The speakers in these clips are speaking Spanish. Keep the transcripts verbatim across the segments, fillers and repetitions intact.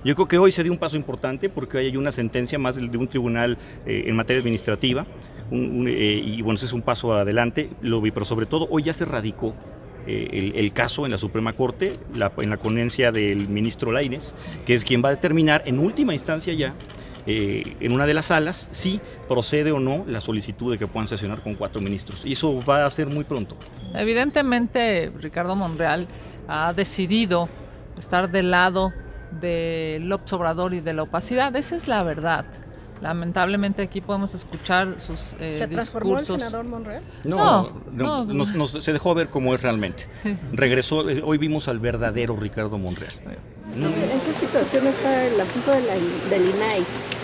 Yo creo que hoy se dio un paso importante porque hoy hay una sentencia más de un tribunal eh, en materia administrativa, un, un, eh, y bueno, ese es un paso adelante, lo vi, pero sobre todo hoy ya se radicó eh, el, el caso en la Suprema Corte, la, en la ponencia del ministro Lainez, que es quien va a determinar en última instancia ya, Eh, en una de las salas, si procede o no la solicitud de que puedan sesionar con cuatro ministros. Y eso va a ser muy pronto. Evidentemente, Ricardo Monreal ha decidido estar del lado de López Obrador y de la opacidad. Esa es la verdad. Lamentablemente aquí podemos escuchar sus eh, ¿Se transformó discursos. el senador Monreal? No, no, no, no. Nos, nos, se dejó ver cómo es realmente. Sí. Regresó, hoy vimos al verdadero Ricardo Monreal. ¿En qué situación está el asunto de la, del I N A I?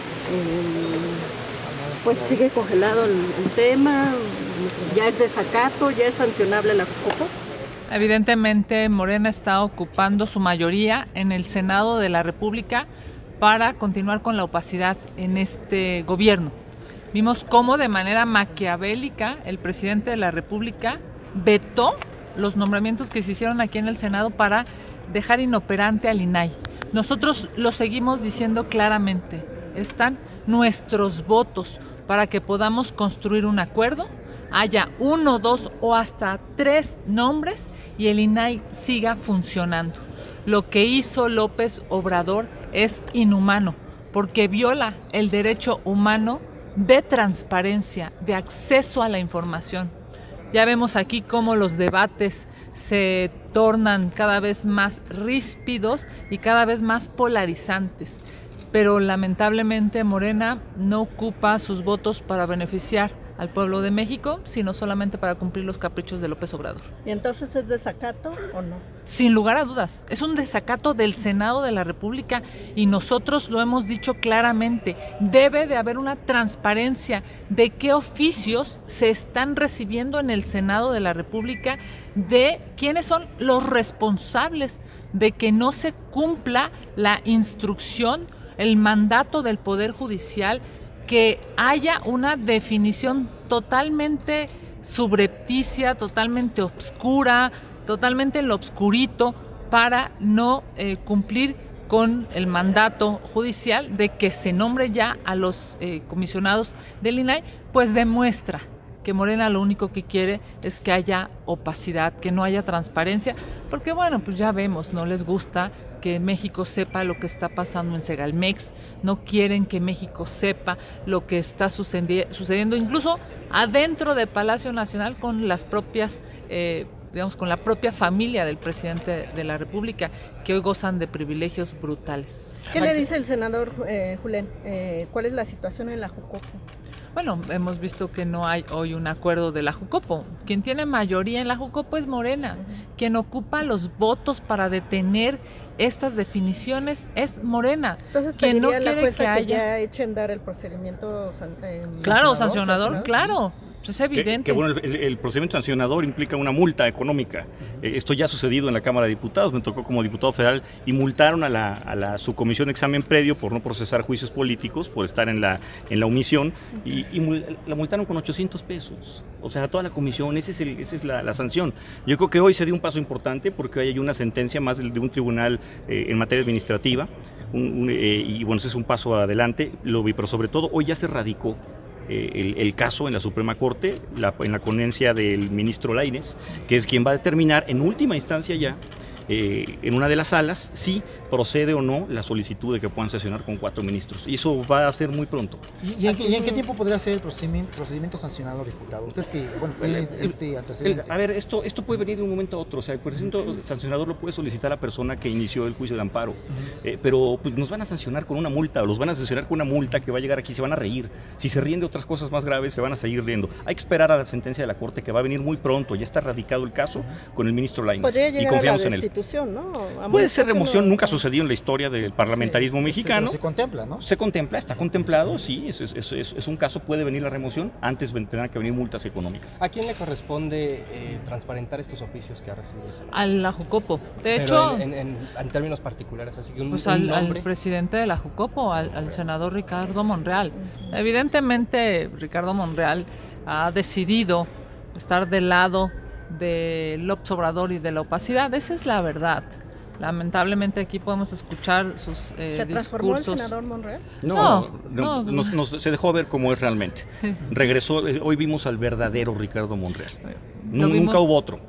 Eh, pues sigue congelado el, el tema, ya es desacato, ya es sancionable la Jucopo. Evidentemente Morena está ocupando su mayoría en el Senado de la República para continuar con la opacidad en este gobierno. Vimos cómo de manera maquiavélica el presidente de la República vetó los nombramientos que se hicieron aquí en el Senado para dejar inoperante al I N A I. Nosotros lo seguimos diciendo claramente, están nuestros votos para que podamos construir un acuerdo, haya uno, dos o hasta tres nombres y el I N A I siga funcionando. Lo que hizo López Obrador es inhumano porque viola el derecho humano de transparencia, de acceso a la información. Ya vemos aquí cómo los debates se tornan cada vez más ríspidos y cada vez más polarizantes. Pero lamentablemente Morena no ocupa sus votos para beneficiar al pueblo de México, sino solamente para cumplir los caprichos de López Obrador. ¿Y entonces es desacato o no? Sin lugar a dudas, es un desacato del Senado de la República y nosotros lo hemos dicho claramente, debe de haber una transparencia de qué oficios se están recibiendo en el Senado de la República, de quiénes son los responsables de que no se cumpla la instrucción, el mandato del Poder Judicial, que haya una definición totalmente subrepticia, totalmente obscura, totalmente en lo obscurito para no eh, cumplir con el mandato judicial de que se nombre ya a los eh, comisionados del I N A I, pues demuestra que Morena lo único que quiere es que haya opacidad, que no haya transparencia, porque bueno, pues ya vemos, no les gusta que México sepa lo que está pasando en Segalmex, no quieren que México sepa lo que está sucedi- sucediendo incluso adentro de Palacio Nacional con las propias, eh, digamos, con la propia familia del presidente de la República, que hoy gozan de privilegios brutales. ¿Qué le dice el senador eh, Julen? Eh, ¿Cuál es la situación en la Jucopo? Bueno, hemos visto que no hay hoy un acuerdo de la Jucopo. Quien tiene mayoría en la Jucopo es Morena. Uh-huh. Quien ocupa los votos para detener estas definiciones es Morena. Entonces, quien no la quiere jueza que, haya... que ya echen dar el procedimiento san... eh, claro, sancionador, sancionador, claro. Pues es evidente. Que, que bueno, el, el procedimiento sancionador implica una multa económica. Uh-huh. eh, esto ya ha sucedido en la Cámara de Diputados, me tocó como diputado federal y multaron a la, a la subcomisión de examen previo por no procesar juicios políticos, por estar en la, en la omisión, uh-huh. y, y mul, la multaron con ochocientos pesos. O sea, toda la comisión, esa es, el, esa es la, la sanción. Yo creo que hoy se dio un paso importante porque hoy hay una sentencia más de, de un tribunal eh, en materia administrativa, un, un, eh, y bueno, ese es un paso adelante, lo vi, pero sobre todo hoy ya se radicó El, el caso en la Suprema Corte, la, en la ponencia del ministro Lainez, que es quien va a determinar en última instancia ya, eh, en una de las salas, si procede o no la solicitud de que puedan sesionar con cuatro ministros. Y eso va a ser muy pronto. ¿Y, y, en, qué, ¿y en qué tiempo podrá ser el procedimiento, procedimiento sancionador, diputado? Usted que, bueno, tiene este antecedente. El, a ver, esto, esto puede venir de un momento a otro. O sea, el procedimiento uh-huh. sancionador lo puede solicitar la persona que inició el juicio de amparo. Uh-huh. eh, pero pues, nos van a sancionar con una multa, o los van a sancionar con una multa que va a llegar aquí, se van a reír. Si se ríen de otras cosas más graves, se van a seguir riendo. Hay que esperar a la sentencia de la Corte, que va a venir muy pronto. Ya está radicado el caso uh-huh. con el ministro Lainez. Y confiamos a la destitución, en él. ¿No? Puede ser remoción, no, nunca no. sucedió en la historia del parlamentarismo sí, mexicano. Sí, se contempla, ¿no? Se contempla, está contemplado, sí, es, es, es, es un caso, puede venir la remoción, antes tendrán que venir multas económicas. ¿A quién le corresponde eh, transparentar estos oficios que ha recibido el Senado? A la Jucopo. De Pero hecho, en, en, en términos particulares, así que un, pues un al, nombre. al presidente de la Jucopo, al, al senador Ricardo Monreal. Uh-huh. Evidentemente, Ricardo Monreal ha decidido estar del lado de López Obrador y de la opacidad. Esa es la verdad. Lamentablemente aquí podemos escuchar sus eh, ¿Se transformó discursos. el senador Monreal? No, No, no, no. nos- nos- se dejó ver como es realmente. Sí. Regresó, eh, hoy vimos al verdadero Ricardo Monreal. Lo Nu- vimos- Nunca hubo otro.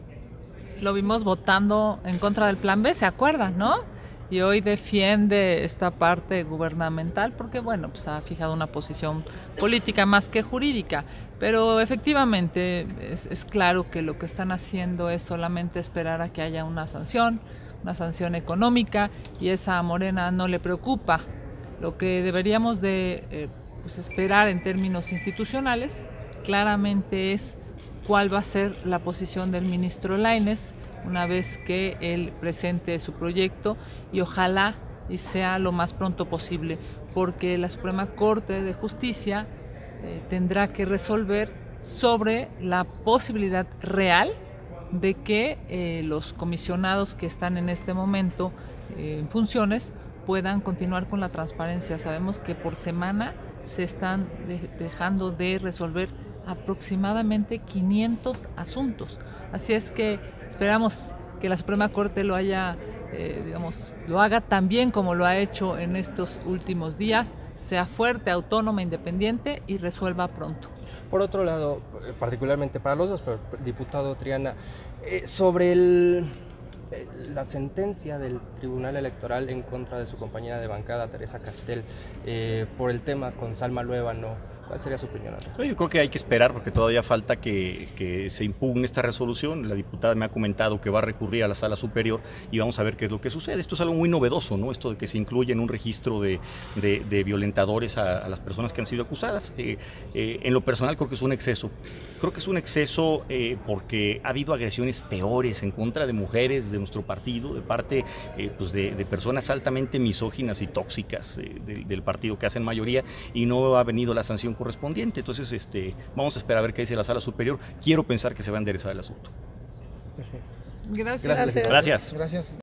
Lo vimos votando en contra del Plan B, ¿se acuerdan, no? Y hoy defiende esta parte gubernamental porque, bueno, pues ha fijado una posición política más que jurídica. Pero efectivamente es, es claro que lo que están haciendo es solamente esperar a que haya una sanción, una sanción económica, y esa a Morena no le preocupa. Lo que deberíamos de eh, pues esperar en términos institucionales claramente es cuál va a ser la posición del ministro Lainez una vez que él presente su proyecto, y ojalá y sea lo más pronto posible, porque la Suprema Corte de Justicia eh, tendrá que resolver sobre la posibilidad real de que eh, los comisionados que están en este momento eh, en funciones puedan continuar con la transparencia. Sabemos que por semana se están de- dejando de resolver aproximadamente quinientos asuntos. Así es que esperamos que la Suprema Corte lo haya, eh, digamos, lo haga tan bien como lo ha hecho en estos últimos días, sea fuerte, autónoma, independiente y resuelva pronto. Por otro lado, eh, particularmente para los dos, pero diputado Triana, eh, sobre el, eh, la sentencia del Tribunal Electoral en contra de su compañera de bancada, Teresa Castel, eh, por el tema con Salma Luevano, ¿cuál sería su opinión al respecto? Yo creo que hay que esperar porque todavía falta que, que se impugne esta resolución. La diputada me ha comentado que va a recurrir a la Sala Superior y vamos a ver qué es lo que sucede. Esto es algo muy novedoso, ¿no? Esto de que se incluye en un registro de, de, de violentadores a, a las personas que han sido acusadas. Eh, eh, en lo personal creo que es un exceso. Creo que es un exceso eh, porque ha habido agresiones peores en contra de mujeres de nuestro partido, de parte eh, pues de, de personas altamente misóginas y tóxicas eh, del, del partido que hacen mayoría, y no ha venido la sanción correspondiente. Entonces, este, vamos a esperar a ver qué dice la Sala Superior. Quiero pensar que se va a enderezar el asunto. Perfecto. Gracias. Gracias. Gracias. Gracias.